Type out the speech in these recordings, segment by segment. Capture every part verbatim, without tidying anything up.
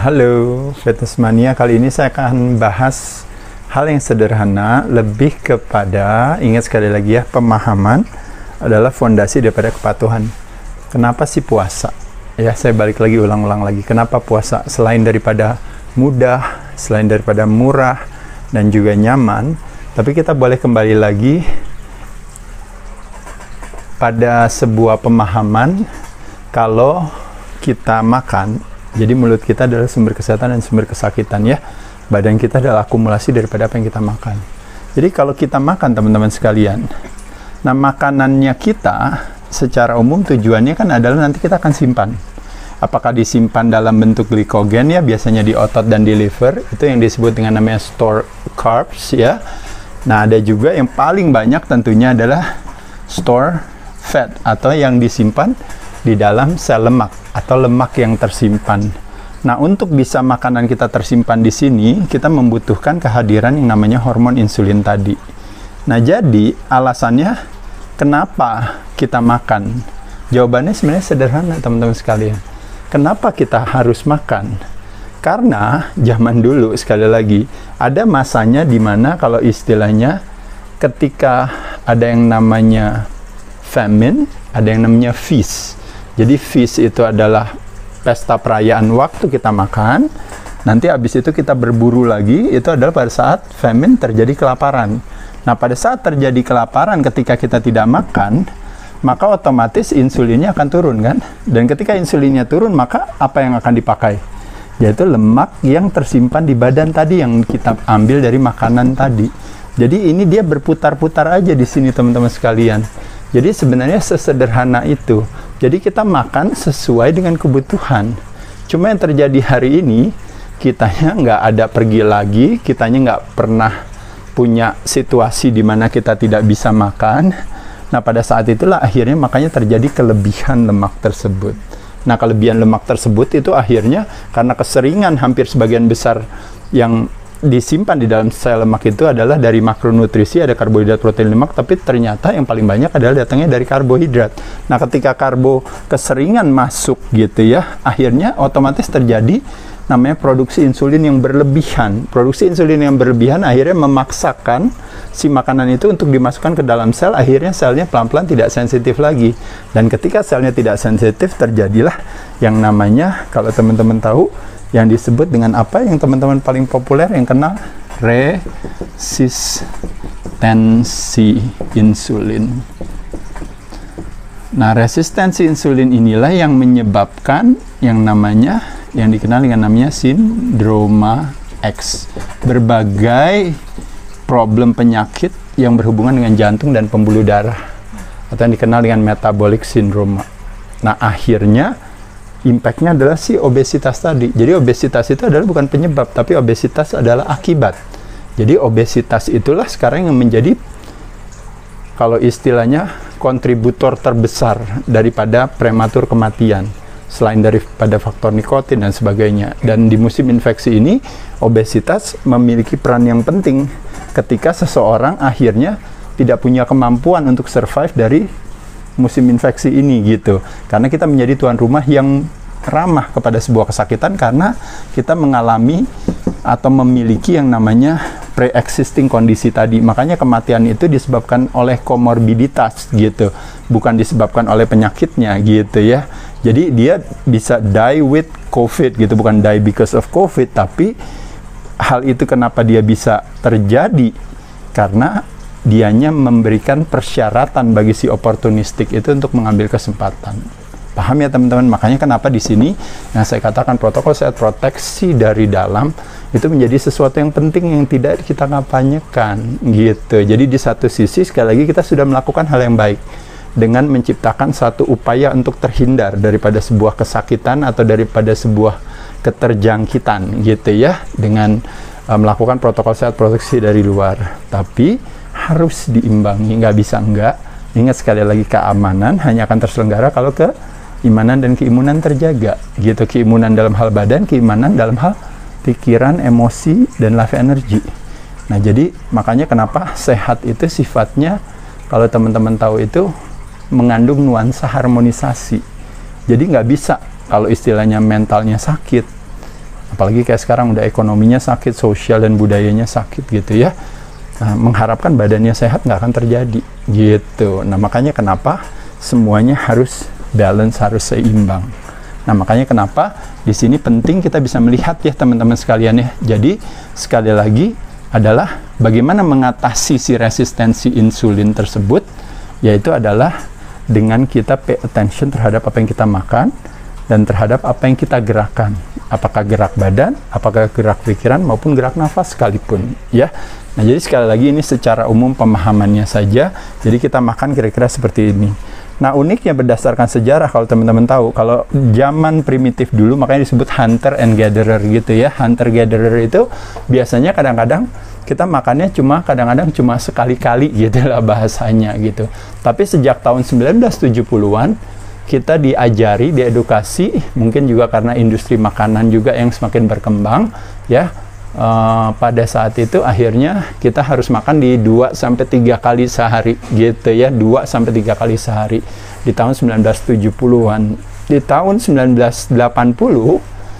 Halo Fitness Mania, kali ini saya akan bahas hal yang sederhana, lebih kepada, ingat sekali lagi ya, pemahaman adalah fondasi daripada kepatuhan. Kenapa sih puasa? Ya, saya balik lagi, ulang-ulang lagi. Kenapa puasa? Selain daripada mudah, selain daripada murah, dan juga nyaman, tapi kita boleh kembali lagi pada sebuah pemahaman kalau kita makan. Jadi mulut kita adalah sumber kesehatan dan sumber kesakitan ya. Badan kita adalah akumulasi daripada apa yang kita makan. Jadi kalau kita makan teman-teman sekalian, nah makanannya kita secara umum tujuannya kan adalah nanti kita akan simpan. Apakah disimpan dalam bentuk glikogen ya, biasanya di otot dan di liver, itu yang disebut dengan namanya store carbs ya. Nah ada juga yang paling banyak tentunya adalah store fat atau yang disimpan di dalam sel lemak atau lemak yang tersimpan. Nah, untuk bisa makanan kita tersimpan di sini, kita membutuhkan kehadiran yang namanya hormon insulin tadi. Nah, jadi alasannya kenapa kita makan? Jawabannya sebenarnya sederhana, teman-teman sekalian. Kenapa kita harus makan? Karena zaman dulu, sekali lagi, ada masanya di mana kalau istilahnya ketika ada yang namanya famine, ada yang namanya feast. Jadi feast itu adalah pesta perayaan waktu kita makan. Nanti habis itu kita berburu lagi, itu adalah pada saat famine terjadi kelaparan. Nah pada saat terjadi kelaparan ketika kita tidak makan, maka otomatis insulinnya akan turun kan. Dan ketika insulinnya turun, maka apa yang akan dipakai? Yaitu lemak yang tersimpan di badan tadi yang kita ambil dari makanan tadi. Jadi ini dia berputar-putar aja di sini teman-teman sekalian. Jadi sebenarnya sesederhana itu. Jadi kita makan sesuai dengan kebutuhan. Cuma yang terjadi hari ini, kitanya nggak ada pergi lagi, kitanya nggak pernah punya situasi di mana kita tidak bisa makan. Nah pada saat itulah akhirnya makanya terjadi kelebihan lemak tersebut. Nah kelebihan lemak tersebut itu akhirnya karena keseringan hampir sebagian besar yang disimpan di dalam sel lemak itu adalah dari makronutrisi, ada karbohidrat, protein, lemak, tapi ternyata yang paling banyak adalah datangnya dari karbohidrat. Nah, ketika karbo keseringan masuk gitu ya, akhirnya otomatis terjadi namanya produksi insulin yang berlebihan. Produksi insulin yang berlebihan akhirnya memaksakan si makanan itu untuk dimasukkan ke dalam sel, akhirnya selnya pelan-pelan tidak sensitif lagi. Dan ketika selnya tidak sensitif, terjadilah yang namanya, kalau teman-teman tahu, yang disebut dengan apa yang teman-teman paling populer yang kenal, resistensi insulin. Nah, resistensi insulin inilah yang menyebabkan yang namanya, yang dikenal dengan namanya sindroma X. Berbagai problem penyakit yang berhubungan dengan jantung dan pembuluh darah, atau yang dikenal dengan metabolic syndrome. Nah, akhirnya impact-nya adalah si obesitas tadi. Jadi obesitas itu adalah bukan penyebab, tapi obesitas adalah akibat. Jadi obesitas itulah sekarang yang menjadi, kalau istilahnya, kontributor terbesar daripada prematur kematian. Selain daripada faktor nikotin dan sebagainya. Dan di musim infeksi ini, obesitas memiliki peran yang penting ketika seseorang akhirnya tidak punya kemampuan untuk survive dari musim infeksi ini gitu. Karena kita menjadi tuan rumah yang ramah kepada sebuah kesakitan karena kita mengalami atau memiliki yang namanya pre-existing kondisi tadi. Makanya kematian itu disebabkan oleh komorbiditas gitu, bukan disebabkan oleh penyakitnya gitu ya. Jadi dia bisa die with COVID gitu, bukan die because of COVID, tapi hal itu kenapa dia bisa terjadi? Karena dianya memberikan persyaratan bagi si oportunistik itu untuk mengambil kesempatan. Paham ya teman-teman? Makanya kenapa di sini yang saya katakan protokol sehat proteksi dari dalam itu menjadi sesuatu yang penting yang tidak kita kampanyekan gitu. Jadi di satu sisi sekali lagi kita sudah melakukan hal yang baik dengan menciptakan satu upaya untuk terhindar daripada sebuah kesakitan atau daripada sebuah keterjangkitan gitu ya, dengan uh, melakukan protokol sehat proteksi dari luar. Tapi harus diimbangi, nggak bisa enggak. Ingat sekali lagi, keamanan hanya akan terselenggara kalau keimanan dan keimunan terjaga gitu. Keimunan dalam hal badan, keimanan dalam hal pikiran, emosi, dan life energy. Nah jadi makanya kenapa sehat itu sifatnya, kalau teman-teman tahu itu, mengandung nuansa harmonisasi. Jadi nggak bisa kalau istilahnya mentalnya sakit Apalagi kayak sekarang udah ekonominya sakit, sosial dan budayanya sakit gitu ya. Nah, mengharapkan badannya sehat nggak akan terjadi gitu. Nah, makanya kenapa semuanya harus balance, harus seimbang. Nah, makanya kenapa di sini penting kita bisa melihat ya teman-teman sekalian ya. Jadi sekali lagi adalah bagaimana mengatasi si resistensi insulin tersebut, yaitu adalah dengan kita pay attention terhadap apa yang kita makan dan terhadap apa yang kita gerakan. Apakah gerak badan, apakah gerak pikiran maupun gerak nafas sekalipun ya. Nah, jadi sekali lagi ini secara umum pemahamannya saja. Jadi kita makan kira-kira seperti ini. Nah, uniknya berdasarkan sejarah, kalau teman-teman tahu, kalau zaman primitif dulu makanya disebut hunter and gatherer gitu ya. Hunter gatherer itu biasanya kadang-kadang kita makannya cuma kadang-kadang cuma sekali-kali gitu lah bahasanya gitu. Tapi sejak tahun sembilan belas tujuh puluhan kita diajari, diedukasi, mungkin juga karena industri makanan juga yang semakin berkembang ya. Uh, pada saat itu akhirnya kita harus makan di dua sampai tiga kali sehari gitu ya, dua sampai tiga kali sehari di tahun sembilan belas tujuh puluhan. Di tahun sembilan belas delapan puluh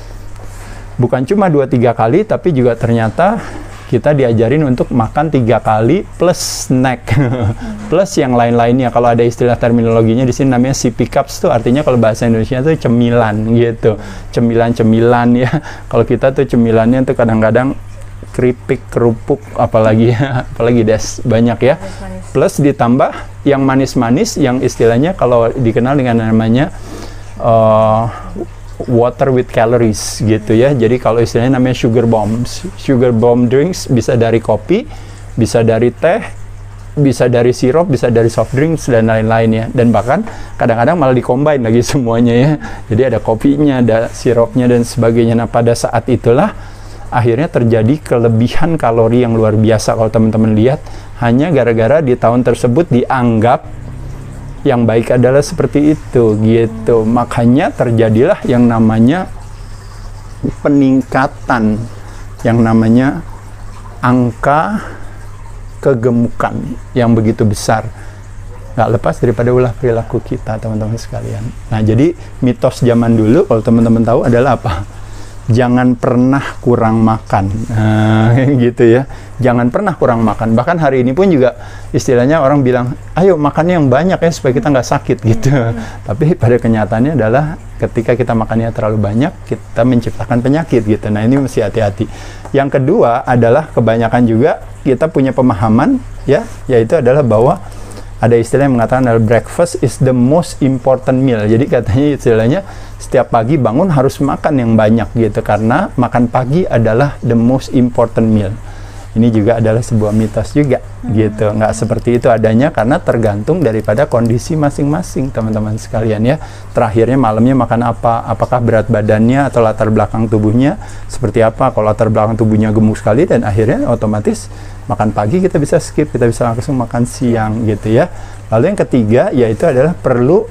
bukan cuma dua tiga kali, tapi juga ternyata kita diajarin untuk makan tiga kali plus snack plus yang lain-lainnya. Kalau ada istilah terminologinya di sini namanya C P cups, tuh artinya kalau bahasa Indonesia tuh cemilan gitu, cemilan-cemilan ya. Kalau kita tuh cemilannya tuh kadang-kadang keripik, kerupuk, apalagi apalagi des banyak ya. Plus ditambah yang manis-manis, yang istilahnya kalau dikenal dengan namanya uh, water with calories gitu ya. Jadi kalau istilahnya namanya sugar bombs. Sugar bomb drinks bisa dari kopi, bisa dari teh, bisa dari sirup, bisa dari soft drinks dan lain-lain ya. Dan bahkan kadang-kadang malah dikombine lagi semuanya ya. Jadi ada kopinya, ada sirupnya dan sebagainya. Nah, pada saat itulah akhirnya terjadi kelebihan kalori yang luar biasa kalau teman-teman lihat, hanya gara-gara di tahun tersebut dianggap yang baik adalah seperti itu gitu. Makanya terjadilah yang namanya peningkatan yang namanya angka kegemukan yang begitu besar, nggak lepas daripada ulah perilaku kita teman-teman sekalian. Nah, jadi mitos zaman dulu kalau teman-teman tahu adalah apa? Jangan pernah kurang makan, nah, gitu ya. Jangan pernah kurang makan. Bahkan hari ini pun juga istilahnya orang bilang, ayo makannya yang banyak ya supaya kita nggak sakit gitu. Hmm. Tapi pada kenyataannya adalah ketika kita makannya terlalu banyak, kita menciptakan penyakit gitu. Nah, ini mesti hati-hati. Yang kedua adalah kebanyakan juga kita punya pemahaman ya, yaitu adalah bahwa ada istilah yang mengatakan adalah breakfast is the most important meal. Jadi katanya istilahnya setiap pagi bangun harus makan yang banyak gitu, karena makan pagi adalah the most important meal. Ini juga adalah sebuah mitos juga hmm. gitu. Nggak seperti itu adanya, karena tergantung daripada kondisi masing-masing teman-teman sekalian ya. Terakhirnya malamnya makan apa, apakah berat badannya atau latar belakang tubuhnya seperti apa. Kalau latar belakang tubuhnya gemuk sekali, dan akhirnya otomatis makan pagi kita bisa skip, kita bisa langsung makan siang gitu ya. Lalu yang ketiga yaitu adalah perlu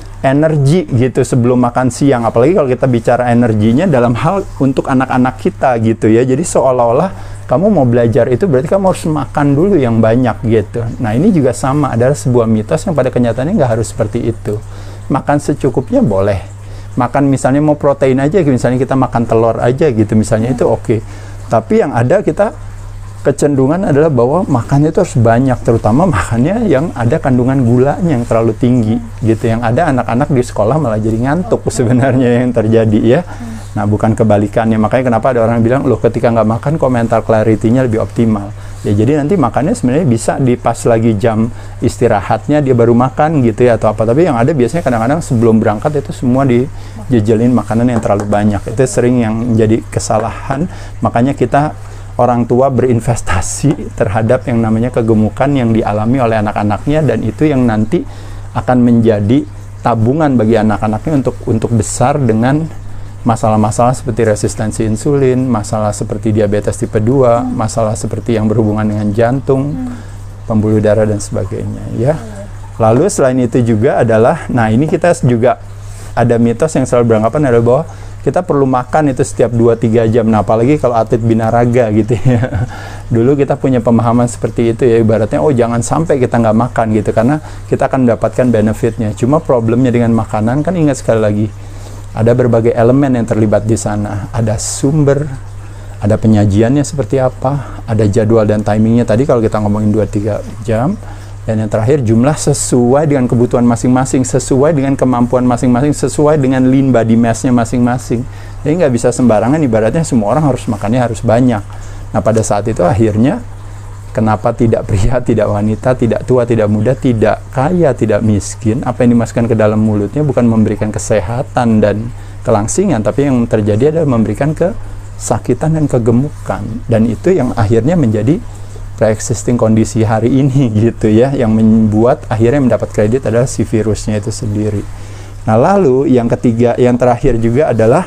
energi gitu sebelum makan siang. Apalagi kalau kita bicara energinya dalam hal untuk anak-anak kita gitu ya. Jadi seolah-olah kamu mau belajar itu berarti kamu harus makan dulu yang banyak gitu. Nah, ini juga sama, adalah sebuah mitos yang pada kenyataannya nggak harus seperti itu. Makan secukupnya boleh. Makan misalnya mau protein aja, misalnya kita makan telur aja gitu misalnya, itu oke. Okay. Tapi yang ada kita kecenderungan adalah bahwa makannya itu harus banyak, terutama makannya yang ada kandungan gulanya yang terlalu tinggi gitu. Yang ada anak-anak di sekolah malah jadi ngantuk sebenarnya yang terjadi ya. Nah, bukan kebalikannya. Makanya kenapa ada orang yang bilang, loh ketika nggak makan kok mental clarity-nya lebih optimal. Ya jadi nanti makannya sebenarnya bisa di pas lagi jam istirahatnya dia baru makan gitu ya atau apa. Tapi yang ada biasanya kadang-kadang sebelum berangkat itu semua dijejelin makanan yang terlalu banyak. Itu sering yang menjadi kesalahan. Makanya kita orang tua berinvestasi terhadap yang namanya kegemukan yang dialami oleh anak-anaknya, dan itu yang nanti akan menjadi tabungan bagi anak-anaknya untuk untuk besar dengan masalah-masalah seperti resistensi insulin, masalah seperti diabetes tipe dua, hmm. masalah seperti yang berhubungan dengan jantung, hmm. pembuluh darah dan sebagainya ya. Lalu selain itu juga adalah, nah ini kita juga ada mitos yang selalu beranggapan adalah bahwa kita perlu makan itu setiap dua tiga jam. Nah, apalagi kalau atlet binaraga gitu ya. Dulu kita punya pemahaman seperti itu ya, ibaratnya oh jangan sampai kita nggak makan gitu, karena kita akan mendapatkan benefitnya. Cuma problemnya dengan makanan kan, ingat sekali lagi, Ada berbagai elemen yang terlibat di sana. Ada sumber, ada penyajiannya seperti apa, ada jadwal dan timingnya tadi kalau kita ngomongin dua tiga jam. Dan yang terakhir, jumlah sesuai dengan kebutuhan masing-masing, sesuai dengan kemampuan masing-masing, sesuai dengan lean body mass-nya masing-masing. Jadi nggak bisa sembarangan, ibaratnya semua orang harus makannya harus banyak. Nah pada saat itu akhirnya, kenapa tidak pria, tidak wanita, tidak tua, tidak muda, tidak kaya, tidak miskin, apa yang dimasukkan ke dalam mulutnya bukan memberikan kesehatan dan kelangsingan, tapi yang terjadi adalah memberikan kesakitan dan kegemukan. Dan itu yang akhirnya menjadi pre-existing kondisi hari ini gitu ya, yang membuat akhirnya mendapat kredit adalah si virusnya itu sendiri. Nah lalu yang ketiga, yang terakhir juga adalah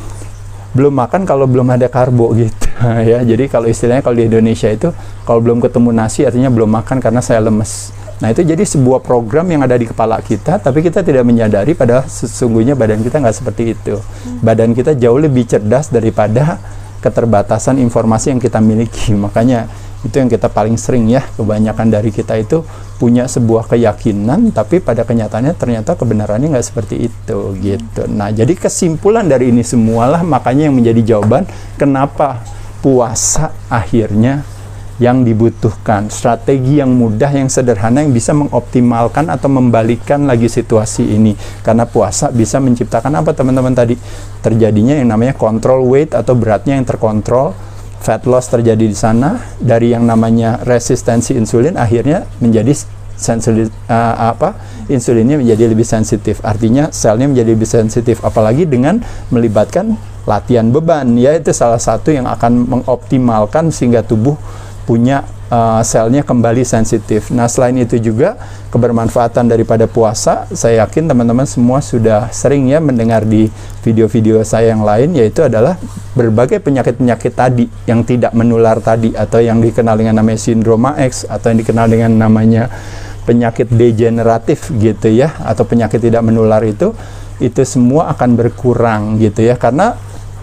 belum makan kalau belum ada karbo gitu ya. Jadi kalau istilahnya kalau di Indonesia itu kalau belum ketemu nasi artinya belum makan karena saya lemes. Nah itu jadi sebuah program yang ada di kepala kita, tapi kita tidak menyadari padahal sesungguhnya badan kita nggak seperti itu. Badan kita jauh lebih cerdas daripada keterbatasan informasi yang kita miliki. Makanya itu yang kita paling sering ya, kebanyakan dari kita itu punya sebuah keyakinan, tapi pada kenyataannya ternyata kebenarannya nggak seperti itu gitu. Nah jadi kesimpulan dari ini semualah makanya yang menjadi jawaban kenapa puasa akhirnya yang dibutuhkan, strategi yang mudah, yang sederhana, yang bisa mengoptimalkan atau membalikkan lagi situasi ini. Karena puasa bisa menciptakan apa teman-teman tadi? Terjadinya yang namanya control weight atau beratnya yang terkontrol, fat loss terjadi di sana, dari yang namanya resistensi insulin akhirnya menjadi sensitif, uh, apa insulinnya menjadi lebih sensitif, artinya selnya menjadi lebih sensitif, apalagi dengan melibatkan latihan beban ya, itu salah satu yang akan mengoptimalkan sehingga tubuh punya uh, selnya kembali sensitif. Nah selain itu juga kebermanfaatan daripada puasa, saya yakin teman-teman semua sudah sering ya mendengar di video-video saya yang lain, yaitu adalah berbagai penyakit-penyakit tadi yang tidak menular tadi, atau yang dikenal dengan namanya sindroma X, atau yang dikenal dengan namanya penyakit degeneratif gitu ya, atau penyakit tidak menular itu, itu semua akan berkurang gitu ya, karena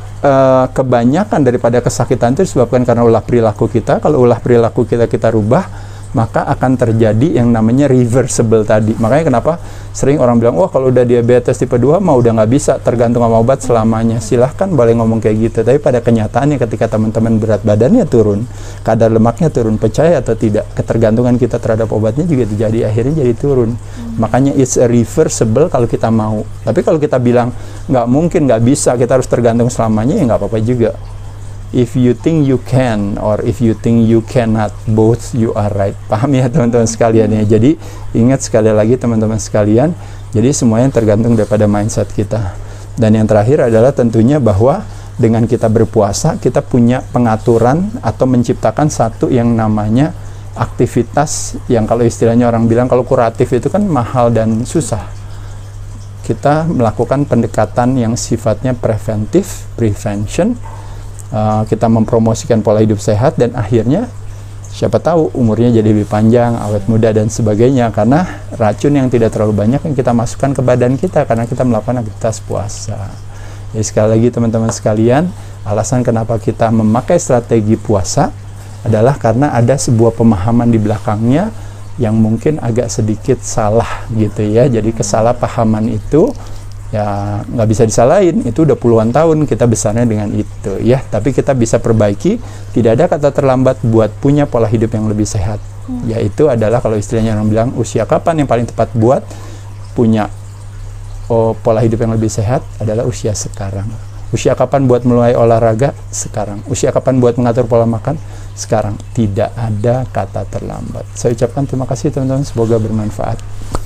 Uh, kebanyakan daripada kesakitan itu disebabkan karena ulah perilaku kita. Kalau ulah perilaku kita kita rubah, maka akan terjadi yang namanya reversible tadi. Makanya kenapa sering orang bilang, wah kalau udah diabetes tipe dua mah udah nggak bisa tergantung sama obat selamanya. Silahkan boleh ngomong kayak gitu, tapi pada kenyataannya ketika teman-teman berat badannya turun, kadar lemaknya turun, percaya atau tidak, ketergantungan kita terhadap obatnya juga terjadi, akhirnya jadi turun. hmm. Makanya it's a reversible kalau kita mau. Tapi kalau kita bilang nggak mungkin, nggak bisa, kita harus tergantung selamanya, ya nggak apa-apa juga. If you think you can, or if you think you cannot, both you are right. Paham ya teman-teman sekalian ya. Jadi ingat sekali lagi teman-teman sekalian, jadi semuanya tergantung daripada mindset kita. Dan yang terakhir adalah tentunya bahwa dengan kita berpuasa, kita punya pengaturan atau menciptakan satu yang namanya aktivitas yang kalau istilahnya orang bilang kalau kuratif itu kan mahal dan susah. Kita melakukan pendekatan yang sifatnya preventif, prevention. Uh, kita mempromosikan pola hidup sehat, dan akhirnya siapa tahu umurnya jadi lebih panjang, awet muda dan sebagainya, karena racun yang tidak terlalu banyak yang kita masukkan ke badan kita karena kita melakukan aktivitas puasa. Jadi sekali lagi teman-teman sekalian, alasan kenapa kita memakai strategi puasa adalah karena ada sebuah pemahaman di belakangnya yang mungkin agak sedikit salah gitu ya. Jadi kesalahpahaman itu ya nggak bisa disalahin, itu udah puluhan tahun kita besarnya dengan itu ya, tapi kita bisa perbaiki. Tidak ada kata terlambat buat punya pola hidup yang lebih sehat. hmm. Yaitu adalah kalau istilahnya orang bilang, usia kapan yang paling tepat buat punya oh, pola hidup yang lebih sehat adalah usia sekarang. Usia kapan buat mulai olahraga? Sekarang. Usia kapan buat mengatur pola makan? Sekarang. Tidak ada kata terlambat. Saya ucapkan terima kasih teman-teman, semoga bermanfaat.